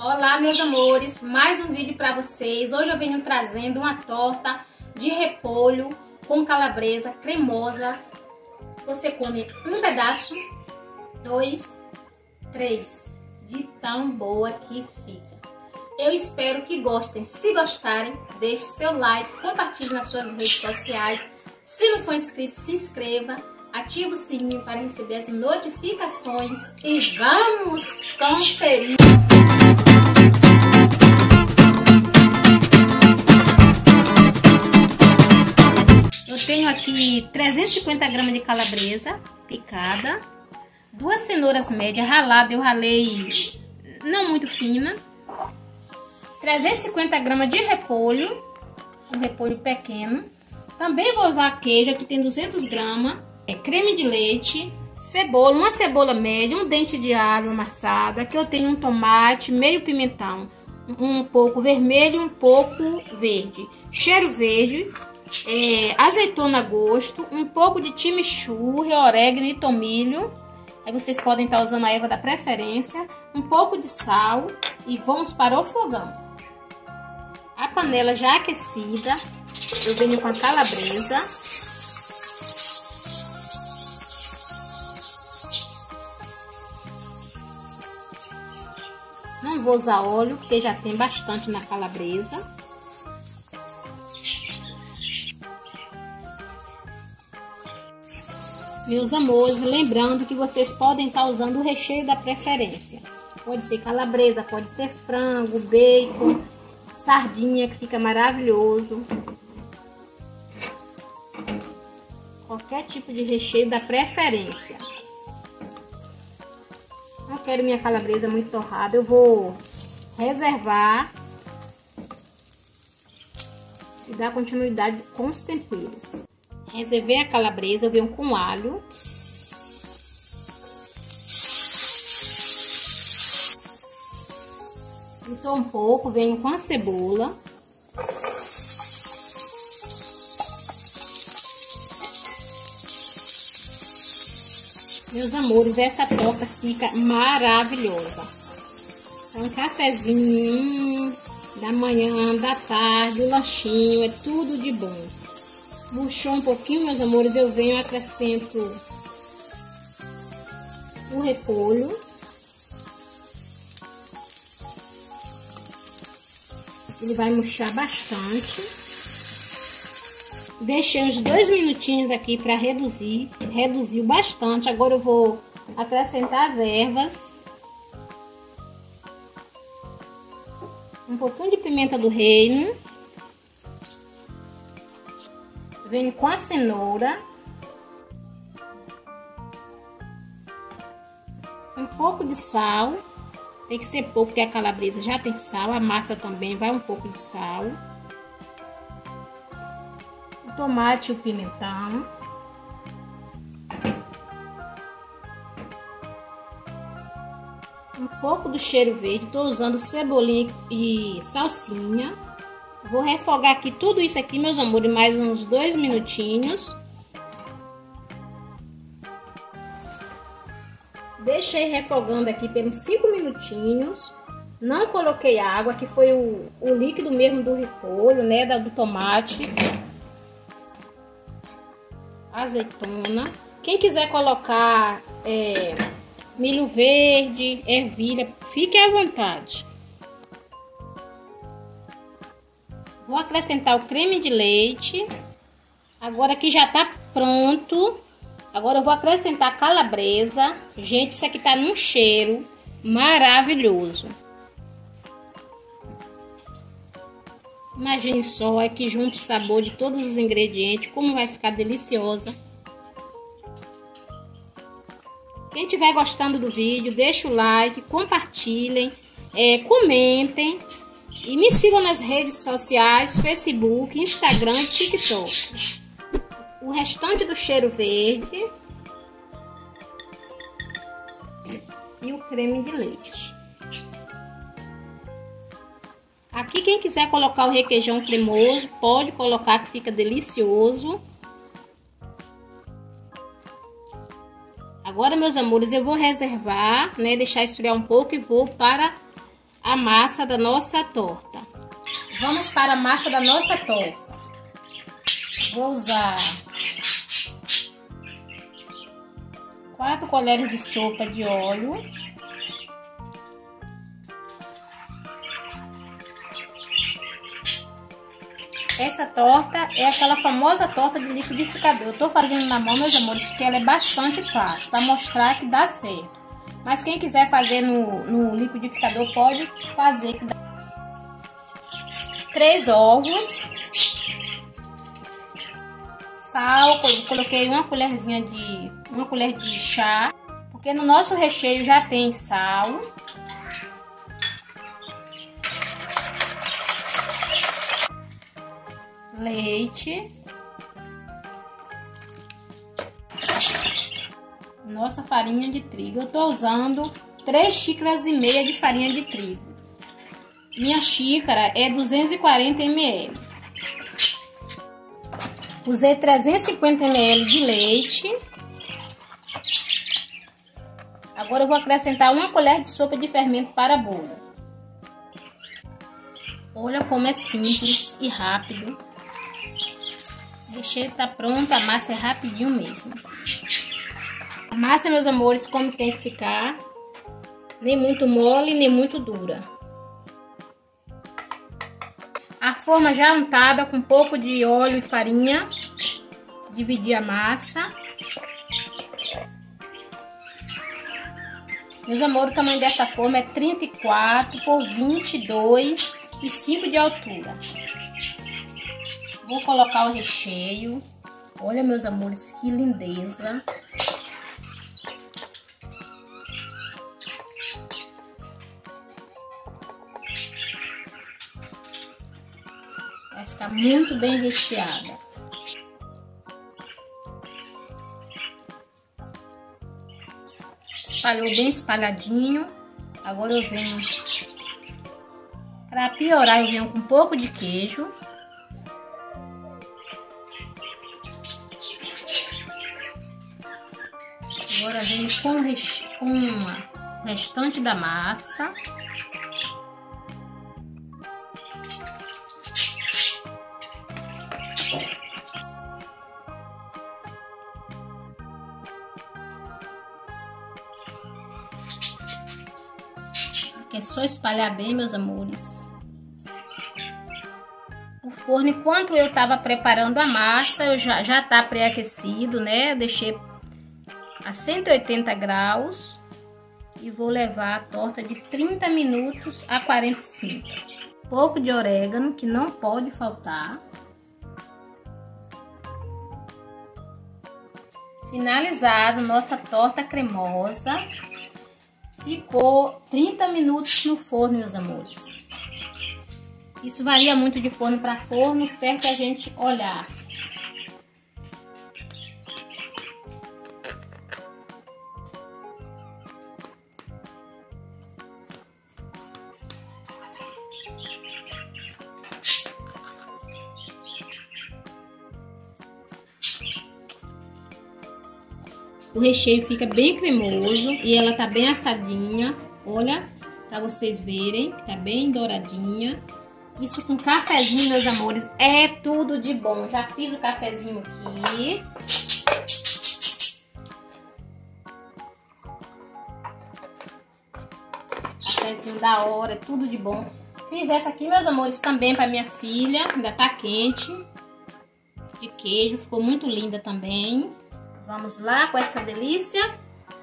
Olá, meus amores, mais um vídeo para vocês. Hoje eu venho trazendo uma torta de repolho com calabresa cremosa. Você come um pedaço, 2, 3, de tão boa que fica. Eu espero que gostem. Se gostarem, deixe seu like, compartilhe nas suas redes sociais. Se não for inscrito, se inscreva, ative o sininho para receber as notificações e vamos conferir. Eu tenho aqui 350 gramas de calabresa picada, 2 cenouras médias raladas, eu ralei não muito fina, 350 gramas de repolho, um repolho pequeno. Também vou usar queijo, aqui tem 200 gramas, creme de leite, cebola, uma cebola média, um dente de alho amassado. Aqui eu tenho um tomate, meio pimentão, um pouco vermelho e um pouco verde, cheiro verde, azeitona a gosto, um pouco de chimichurri, orégano e tomilho. Aí vocês podem estar usando a erva da preferência, um pouco de sal e vamos para o fogão. A panela já aquecida, eu venho com a calabresa. Não vou usar óleo, porque já tem bastante na calabresa. Meus amores, lembrando que vocês podem estar usando o recheio da preferência. Pode ser calabresa, pode ser frango, bacon, sardinha, que fica maravilhoso. Qualquer tipo de recheio da preferência. Não quero minha calabresa muito torrada, eu vou reservar e dar continuidade com os temperos. Reservei a calabresa, eu venho com alho. Fritou um pouco, venho com a cebola. Meus amores, essa torta fica maravilhosa. É um cafezinho da manhã, da tarde, o lanchinho, é tudo de bom. Murchou um pouquinho, meus amores, eu venho e acrescento o repolho. Ele vai murchar bastante. Deixei uns 2 minutinhos aqui para reduzir. Reduziu bastante. Agora eu vou acrescentar as ervas. Um pouquinho de pimenta do reino. Venho com a cenoura, um pouco de sal, tem que ser pouco porque a calabresa já tem sal, a massa também vai um pouco de sal, o tomate e o pimentão, um pouco do cheiro verde, estou usando cebolinha e salsinha. Vou refogar aqui tudo isso aqui, meus amores, mais uns 2 minutinhos. Deixei refogando aqui pelos 5 minutinhos. Não coloquei água, que foi o líquido mesmo do repolho, né, do tomate. Azeitona. Quem quiser colocar milho verde, ervilha, fique à vontade. Vou acrescentar o creme de leite. Agora que já tá pronto. Agora eu vou acrescentar a calabresa. Gente, isso aqui tá num cheiro maravilhoso. Imagine só, aqui junto o sabor de todos os ingredientes, como vai ficar deliciosa. Quem estiver gostando do vídeo, deixa o like, compartilhem, comentem. E me sigam nas redes sociais, Facebook, Instagram e TikTok. O restante do cheiro verde. E o creme de leite. Aqui quem quiser colocar o requeijão cremoso, pode colocar que fica delicioso. Agora, meus amores, eu vou reservar, né, deixar esfriar um pouco e vou para a massa da nossa torta. Vamos para a massa da nossa torta. Vou usar 4 colheres de sopa de óleo. Essa torta é aquela famosa torta de liquidificador. Eu tô fazendo na mão, meus amores, porque ela é bastante fácil, para mostrar que dá certo. Mas quem quiser fazer no liquidificador pode fazer. 3 ovos, sal, coloquei uma colher de chá, porque no nosso recheio já tem sal. Leite, nossa farinha de trigo. Eu tô usando 3 xícaras e meia de farinha de trigo. Minha xícara é 240 ml. Usei 350 ml de leite. Agora eu vou acrescentar 1 colher de sopa de fermento para bolo. Olha como é simples e rápido. O recheio tá pronto, a massa é rapidinho mesmo. A massa, meus amores, como tem que ficar, nem muito mole, nem muito dura. A forma já untada com um pouco de óleo e farinha. Dividir a massa. Meus amores, o tamanho dessa forma é 34 por 22 e 5 de altura. Vou colocar o recheio. Olha, meus amores, que lindeza. Vai ficar muito bem recheada. Espalhou bem espalhadinho. Agora eu venho, para piorar, eu venho com um pouco de queijo. Agora venho com o restante da massa. É só espalhar bem, meus amores. O forno, enquanto eu tava preparando a massa, eu já tá pré-aquecido, né? Eu deixei a 180 graus e vou levar a torta de 30 minutos a 45. Um pouco de orégano, que não pode faltar. Finalizado nossa torta cremosa. Ficou 30 minutos no forno, meus amores. Isso varia muito de forno para forno, certo? A gente olhar. O recheio fica bem cremoso e ela tá bem assadinha. Olha, pra vocês verem, tá bem douradinha. Isso com cafezinho, meus amores, é tudo de bom. Já fiz o cafezinho aqui. Cafezinho da hora, é tudo de bom. Fiz essa aqui, meus amores, também pra minha filha. Ainda tá quente. De queijo, ficou muito linda também. Vamos lá com essa delícia.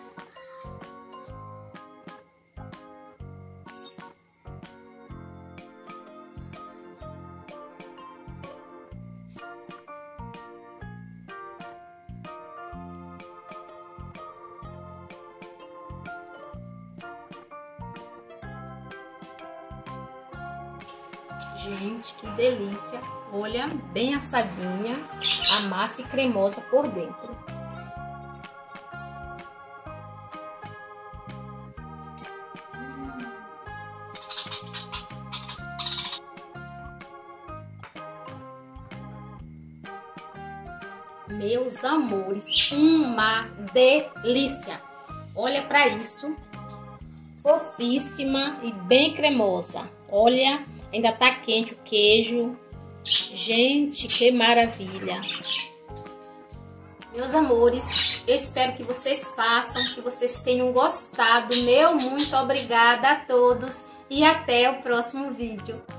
Gente, que delícia. Olha, bem assadinha, a massa e cremosa por dentro. Meus amores, uma delícia. Olha para isso. fofíssima e bem cremosa. Olha, ainda tá quente o queijo. Gente, que maravilha! Meus amores, eu espero que vocês façam, que vocês tenham gostado. Meu muito obrigada a todos e até o próximo vídeo.